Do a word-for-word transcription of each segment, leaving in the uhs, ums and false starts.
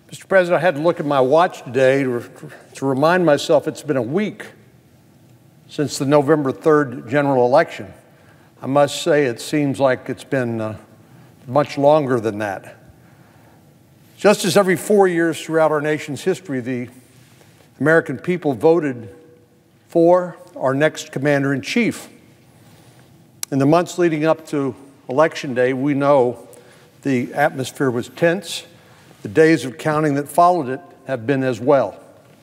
Mister President, I had to look at my watch today to, to remind myself it's been a week since the November third general election. I must say it seems like it's been uh, much longer than that. Just as every four years throughout our nation's history, the American people voted for our next commander-in-chief. In the months leading up to Election Day, we know the atmosphere was tense. The days of counting that followed it have been as well.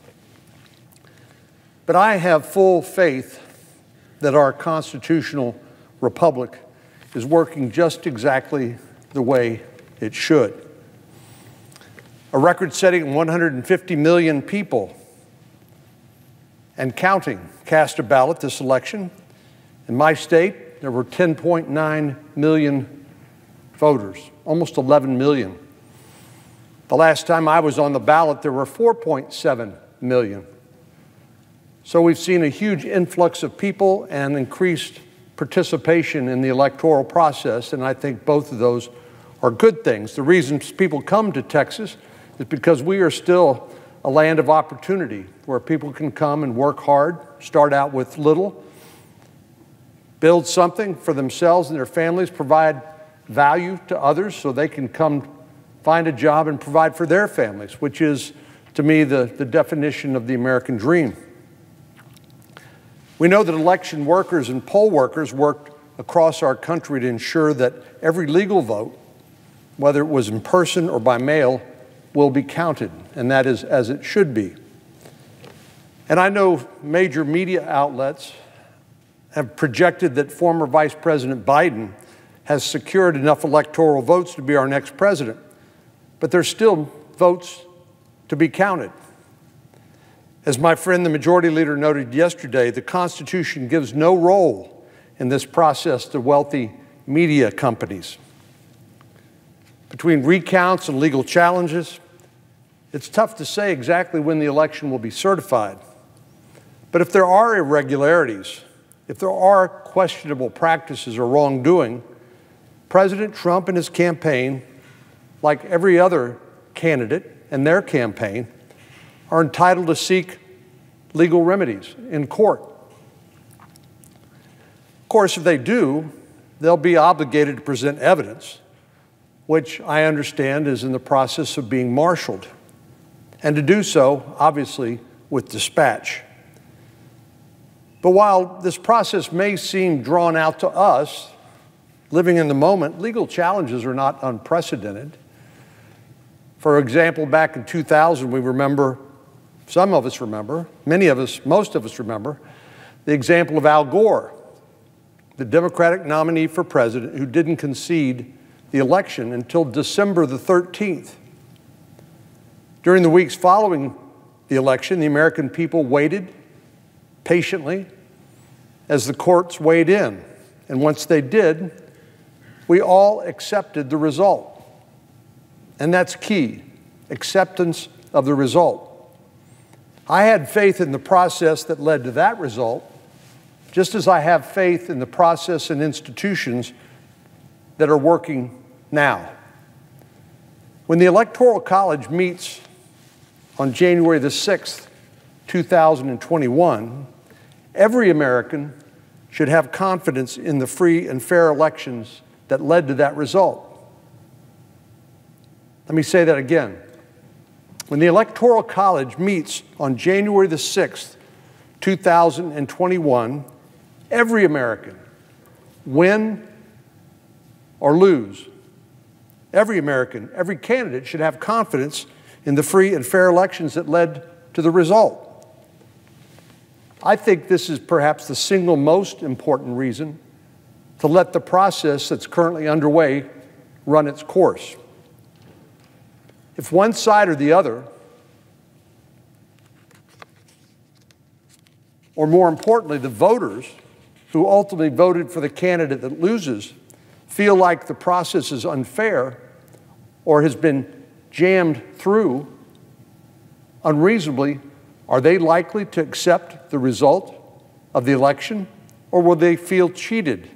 But I have full faith that our constitutional republic is working just exactly the way it should. A record-setting one hundred fifty million people and counting cast a ballot this election. In my state, there were ten point nine million voters, almost eleven million. The last time I was on the ballot, there were four point seven million. So we've seen a huge influx of people and increased participation in the electoral process, and I think both of those are good things. The reason people come to Texas is because we are still a land of opportunity where people can come and work hard, start out with little, build something for themselves and their families, provide value to others so they can come find a job and provide for their families, which is, to me, the, the definition of the American dream. We know that election workers and poll workers worked across our country to ensure that every legal vote, whether it was in person or by mail, will be counted, and that is as it should be. And I know major media outlets have projected that former Vice President Biden has secured enough electoral votes to be our next president, but there's still votes to be counted. As my friend, the Majority Leader, noted yesterday, the Constitution gives no role in this process to wealthy media companies. Between recounts and legal challenges, it's tough to say exactly when the election will be certified. But if there are irregularities, if there are questionable practices or wrongdoing, President Trump and his campaign, like every other candidate and their campaign, are entitled to seek legal remedies in court. Of course, if they do, they'll be obligated to present evidence, which I understand is in the process of being marshaled, and to do so, obviously, with dispatch. But while this process may seem drawn out to us, living in the moment, legal challenges are not unprecedented. For example, back in two thousand, we remember, some of us remember, many of us, most of us remember, the example of Al Gore, the Democratic nominee for president who didn't concede the election until December the thirteenth. During the weeks following the election, the American people waited patiently as the courts weighed in. And once they did, we all accepted the result. And that's key, acceptance of the result. I had faith in the process that led to that result, just as I have faith in the process and institutions that are working now. When the Electoral College meets on January the sixth, two thousand twenty-one, every American should have confidence in the free and fair elections that led to that result. Let me say that again. When the Electoral College meets on January the sixth, two thousand twenty-one, every American, win or lose, every American, every candidate should have confidence in the free and fair elections that led to the result. I think this is perhaps the single most important reason to let the process that's currently underway run its course. If one side or the other, or more importantly, the voters who ultimately voted for the candidate that loses, feel like the process is unfair or has been jammed through unreasonably, are they likely to accept the result of the election, or will they feel cheated?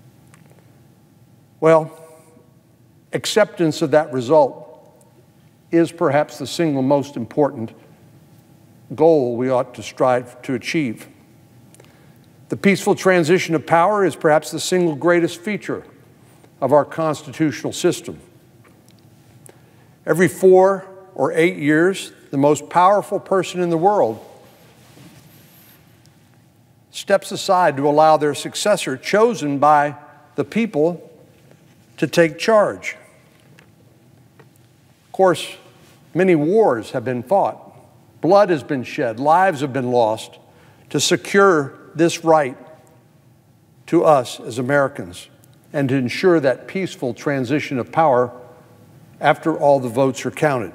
Well, acceptance of that result is perhaps the single most important goal we ought to strive to achieve. The peaceful transition of power is perhaps the single greatest feature of our constitutional system. Every four or eight years, the most powerful person in the world steps aside to allow their successor, chosen by the people, to take charge. Of course, many wars have been fought. Blood has been shed, lives have been lost to secure this right to us as Americans and to ensure that peaceful transition of power after all the votes are counted.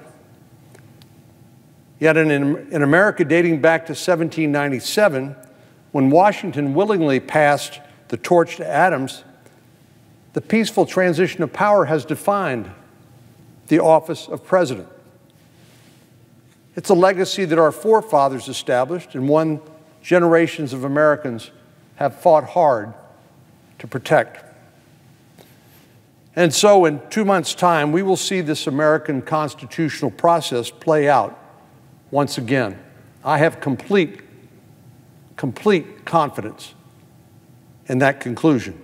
Yet in, in America dating back to seventeen ninety-seven, when Washington willingly passed the torch to Adams, the peaceful transition of power has defined the office of president. It's a legacy that our forefathers established and one generations of Americans have fought hard to protect. And so in two months' time, we will see this American constitutional process play out once again. I have complete, complete confidence in that conclusion.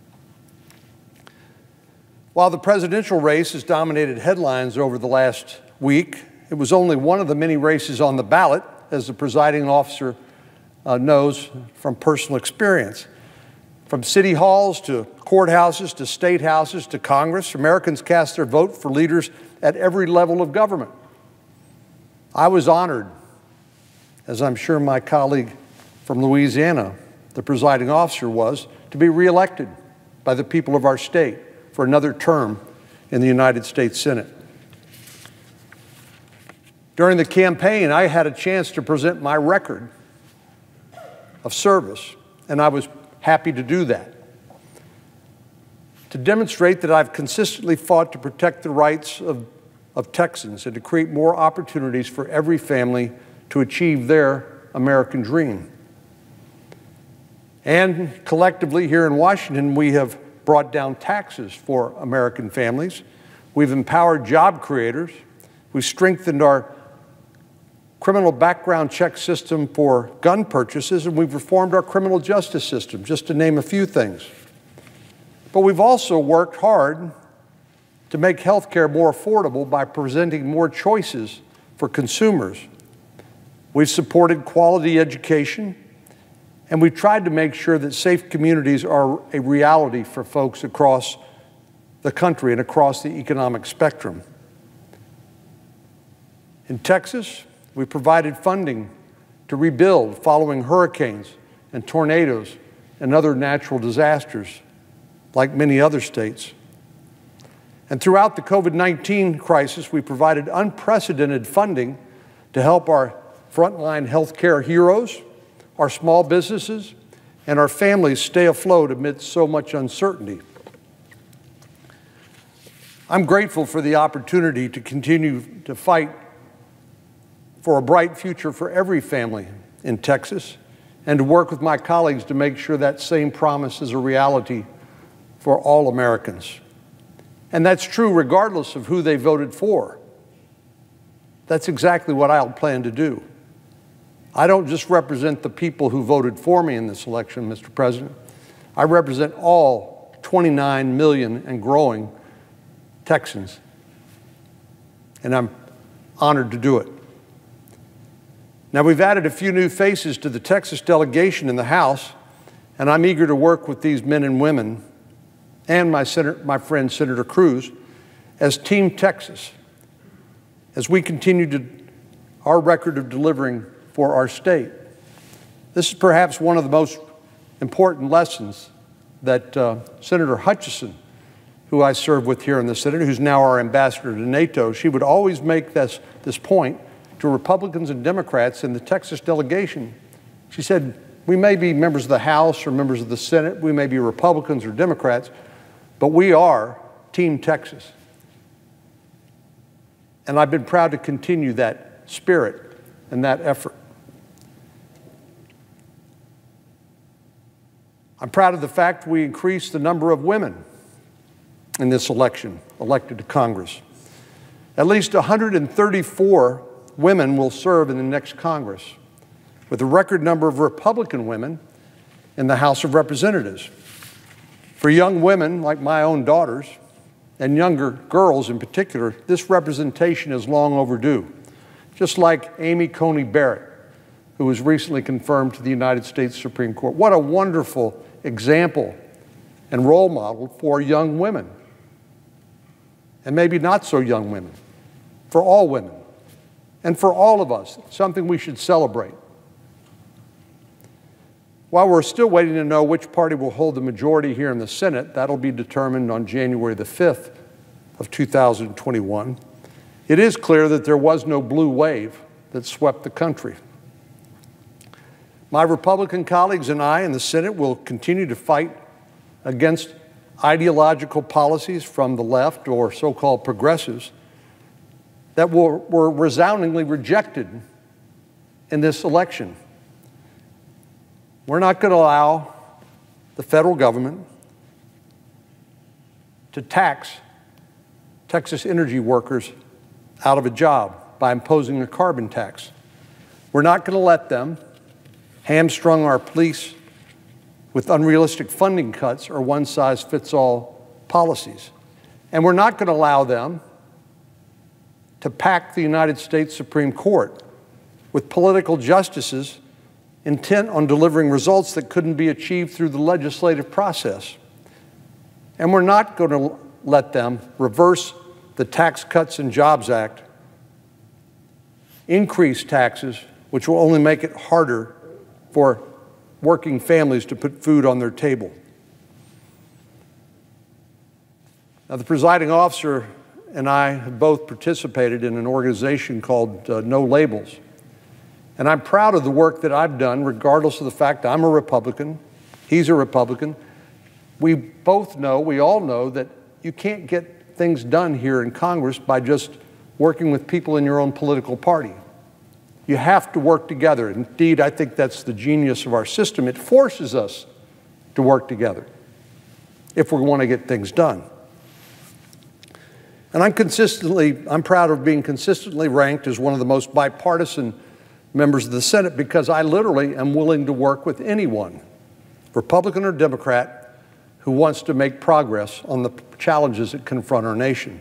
While the presidential race has dominated headlines over the last week, it was only one of the many races on the ballot, as the presiding officer uh, knows from personal experience. From city halls to courthouses to state houses to Congress, Americans cast their vote for leaders at every level of government. I was honored, as I'm sure my colleague from Louisiana, the presiding officer, was, to be reelected by the people of our state for another term in the United States Senate. During the campaign, I had a chance to present my record of service, and I was happy to do that, to demonstrate that I've consistently fought to protect the rights of, of Texans and to create more opportunities for every family to achieve their American dream. And collectively here in Washington, we have brought down taxes for American families. We've empowered job creators. We've strengthened our criminal background check system for gun purchases, and we've reformed our criminal justice system, just to name a few things. But we've also worked hard to make health care more affordable by presenting more choices for consumers. We've supported quality education, and we've tried to make sure that safe communities are a reality for folks across the country and across the economic spectrum. In Texas, we provided funding to rebuild following hurricanes and tornadoes and other natural disasters, like many other states. And throughout the COVID nineteen crisis, we provided unprecedented funding to help our frontline healthcare heroes, our small businesses, and our families stay afloat amidst so much uncertainty. I'm grateful for the opportunity to continue to fight for a bright future for every family in Texas, and to work with my colleagues to make sure that same promise is a reality for all Americans. And that's true regardless of who they voted for. That's exactly what I'll plan to do. I don't just represent the people who voted for me in this election, Mister President. I represent all twenty-nine million and growing Texans, and I'm honored to do it. Now, we've added a few new faces to the Texas delegation in the House, and I'm eager to work with these men and women and my, Senator, my friend Senator Cruz as Team Texas, as we continue to our record of delivering for our state. This is perhaps one of the most important lessons that uh, Senator Hutchison, who I serve with here in the Senate, who's now our ambassador to NATO, she would always make this, this point to Republicans and Democrats in the Texas delegation. She said, we may be members of the House or members of the Senate, we may be Republicans or Democrats, but we are Team Texas. And I've been proud to continue that spirit and that effort. I'm proud of the fact we increased the number of women in this election elected to Congress. At least one hundred thirty-four women will serve in the next Congress, with a record number of Republican women in the House of Representatives. For young women like my own daughters, and younger girls in particular, this representation is long overdue. Just like Amy Coney Barrett, who was recently confirmed to the United States Supreme Court. What a wonderful example and role model for young women, and maybe not so young women, for all women, and for all of us, something we should celebrate. While we're still waiting to know which party will hold the majority here in the Senate, that'll be determined on January the fifth of two thousand twenty-one, it is clear that there was no blue wave that swept the country. My Republican colleagues and I in the Senate will continue to fight against ideological policies from the left or so-called progressives that were, were resoundingly rejected in this election. We're not going to allow the federal government to tax Texas energy workers out of a job by imposing a carbon tax. We're not going to let them hamstrung our police with unrealistic funding cuts or one-size-fits-all policies. And we're not going to allow them to pack the United States Supreme Court with political justices intent on delivering results that couldn't be achieved through the legislative process. And we're not going to let them reverse the Tax Cuts and Jobs Act, increase taxes, which will only make it harder for working families to put food on their table. Now, the presiding officer and I have both participated in an organization called uh, No Labels. And I'm proud of the work that I've done, regardless of the fact I'm a Republican, he's a Republican. We both know, we all know, that you can't get things done here in Congress by just working with people in your own political party. You have to work together. Indeed, I think that's the genius of our system. It forces us to work together if we want to get things done. And I'm consistently, I'm proud of being consistently ranked as one of the most bipartisan members of the Senate because I literally am willing to work with anyone, Republican or Democrat, who wants to make progress on the challenges that confront our nation.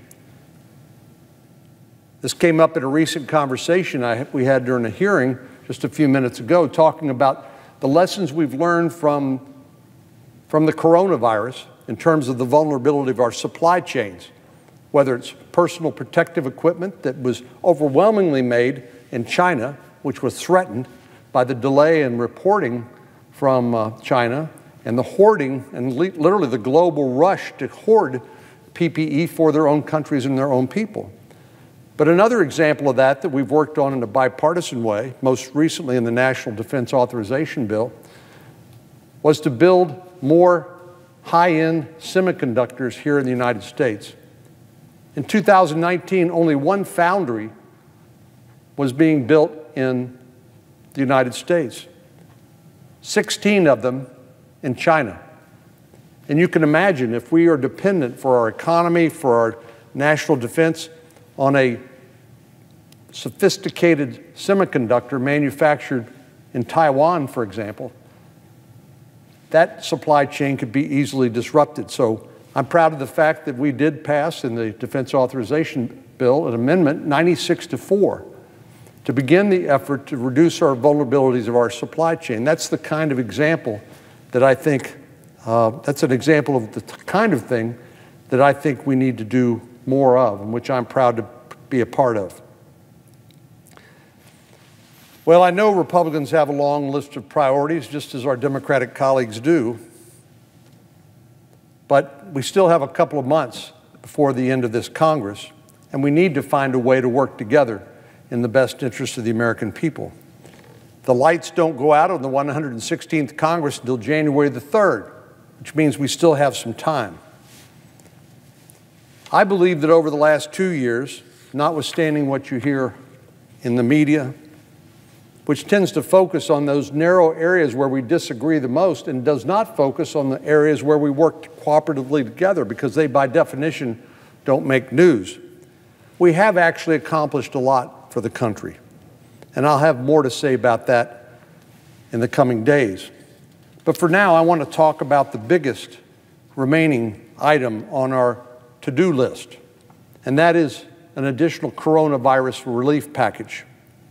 This came up in a recent conversation I, we had during a hearing just a few minutes ago, talking about the lessons we've learned from, from the coronavirus in terms of the vulnerability of our supply chains, whether it's personal protective equipment that was overwhelmingly made in China, which was threatened by the delay in reporting from uh, China, and the hoarding and literally the global rush to hoard P P E for their own countries and their own people. But another example of that that we've worked on in a bipartisan way, most recently in the National Defense Authorization Bill, was to build more high-end semiconductors here in the United States. In two thousand nineteen, only one foundry was being built in the United States, sixteen of them in China. And you can imagine if we are dependent for our economy, for our national defense, on a sophisticated semiconductor manufactured in Taiwan, for example, that supply chain could be easily disrupted. So I'm proud of the fact that we did pass in the Defense Authorization Bill an amendment ninety-six to four to begin the effort to reduce our vulnerabilities of our supply chain. That's the kind of example that I think, uh, that's an example of the kind of thing that I think we need to do more of, and which I'm proud to be a part of. Well, I know Republicans have a long list of priorities, just as our Democratic colleagues do, but we still have a couple of months before the end of this Congress, and we need to find a way to work together in the best interest of the American people. The lights don't go out on the one hundred sixteenth Congress until January the third, which means we still have some time. I believe that over the last two years, notwithstanding what you hear in the media, which tends to focus on those narrow areas where we disagree the most and does not focus on the areas where we work cooperatively together because they, by definition, don't make news. we have actually accomplished a lot for the country. And I'll have more to say about that in the coming days. But for now, I want to talk about the biggest remaining item on our to-do list, and that is an additional coronavirus relief package.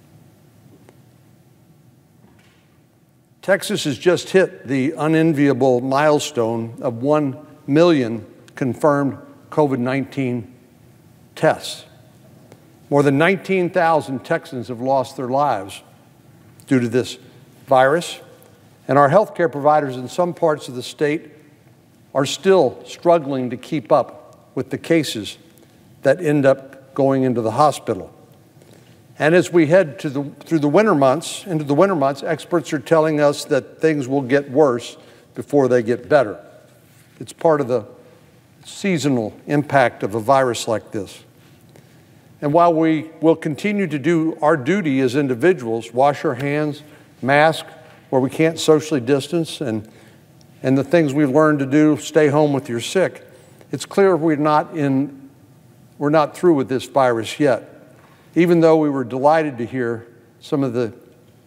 Texas has just hit the unenviable milestone of one million confirmed COVID nineteen tests. More than nineteen thousand Texans have lost their lives due to this virus, and our healthcare providers in some parts of the state are still struggling to keep up with the cases that end up going into the hospital. And as we head to the, through the winter months, into the winter months, experts are telling us that things will get worse before they get better. It's part of the seasonal impact of a virus like this. And while we will continue to do our duty as individuals, wash our hands, mask where we can't socially distance, and, and the things we've learned to do, stay home with your sick, it's clear we're not, in, we're not through with this virus yet, even though we were delighted to hear some of the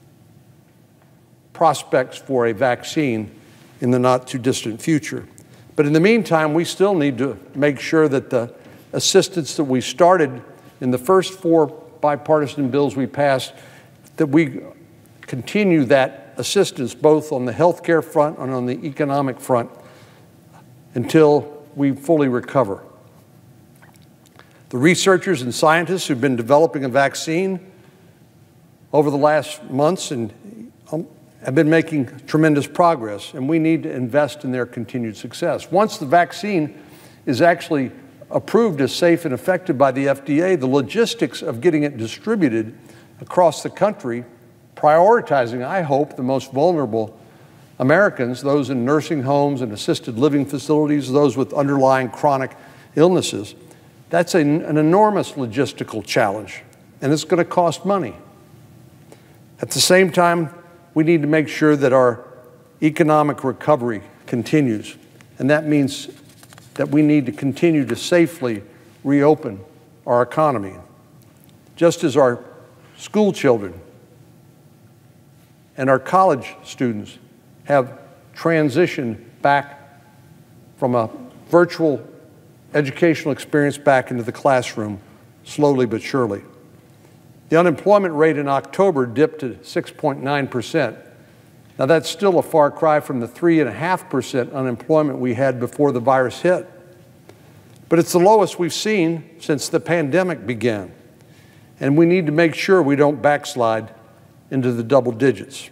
prospects for a vaccine in the not-too-distant future. But in the meantime, we still need to make sure that the assistance that we started in the first four bipartisan bills we passed, that we continue that assistance both on the health care front and on the economic front until we fully recover. The researchers and scientists who've been developing a vaccine over the last months and um, have been making tremendous progress, and we need to invest in their continued success. Once the vaccine is actually approved as safe and effective by the F D A, the logistics of getting it distributed across the country, prioritizing, I hope, the most vulnerable Americans, those in nursing homes and assisted living facilities, those with underlying chronic illnesses, that's an, an enormous logistical challenge, and it's going to cost money. At the same time, we need to make sure that our economic recovery continues, and that means that we need to continue to safely reopen our economy. Just as our school children and our college students have transitioned back from a virtual educational experience back into the classroom, slowly but surely. The unemployment rate in October dipped to six point nine percent. Now that's still a far cry from the three point five percent unemployment we had before the virus hit. But it's the lowest we've seen since the pandemic began. And we need to make sure we don't backslide into the double digits.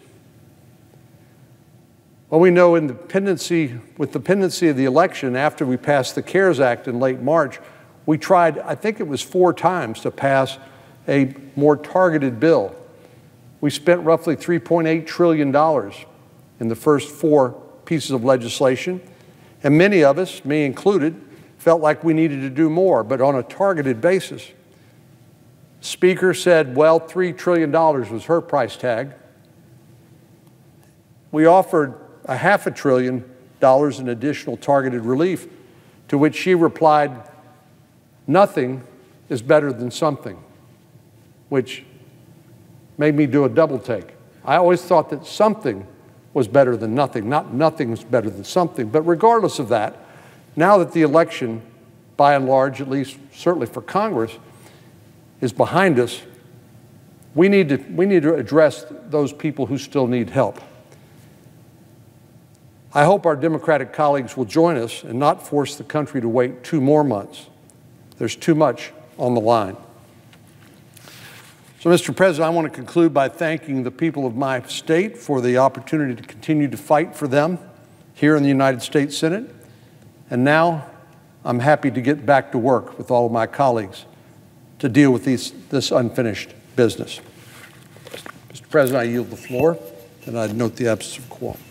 Well, we know in the pendency, with the pendency of the election, after we passed the CARES Act in late March, we tried, I think it was four times, to pass a more targeted bill. We spent roughly three point eight trillion dollars in the first four pieces of legislation, and many of us, me included, felt like we needed to do more, but on a targeted basis. Speaker said, well, three trillion dollars was her price tag. We offered a half a trillion dollars in additional targeted relief, to which she replied, nothing is better than something, which made me do a double take. I always thought that something was better than nothing, not nothing was better than something. But regardless of that, now that the election, by and large, at least certainly for Congress, is behind us, we need to, we need to address those people who still need help. I hope our Democratic colleagues will join us and not force the country to wait two more months. There's too much on the line. So, Mister President, I want to conclude by thanking the people of my state for the opportunity to continue to fight for them here in the United States Senate. And now I'm happy to get back to work with all of my colleagues to deal with these, this unfinished business. Mister President, I yield the floor, and I note the absence of quorum.